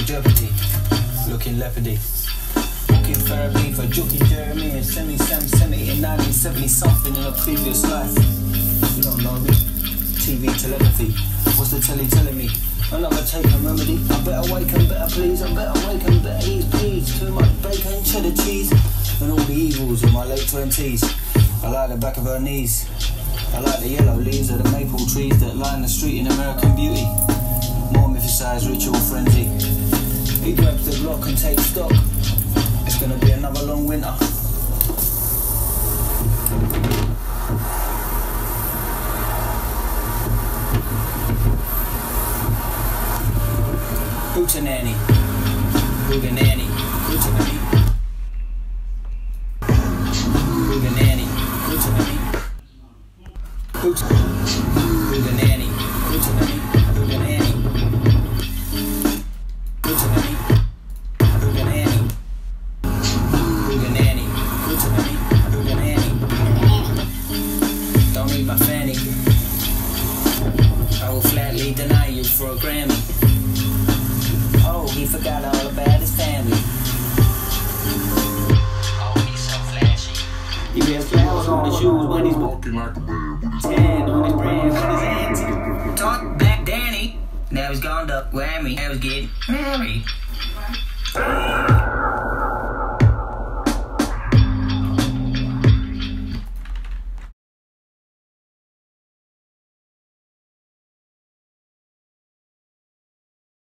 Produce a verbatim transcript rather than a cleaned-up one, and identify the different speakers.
Speaker 1: jeopardy, looking leopardy. Walking therapy for Jookie Jeremy and Semi Sam Semi in nineteen seventy something in a previous life. You don't know me. T V telepathy. What's the telly telling me? Another take and remedy. I better wake and better please. I better wake and better ease please. Too much bacon, cheddar cheese, and all the evils of my late twenties. I like the back of her knees. I like the yellow leaves of the maple trees that line the street in American Beauty. More mythicized ritual frenzy. He grabs the Glock and takes stock. It's gonna be another long winter. Hootenanny, Hootenanny, Hootenanny, Hootenanny, Hootenanny, Hootenanny, Hootenanny, Hootenanny, Hootenanny, Hootenanny, Hootenanny, Hootenanny, Hootenanny. Don't need my fanny. I will flatly deny you for a Grammy. Oh, he forgot all about his family. Oh, he's so flashy. He wears flowers on his shoes when he's walking like a man. Tan on his brand with his auntie. Talk back Danny. Now he's gone to Grammy. Now he's getting married.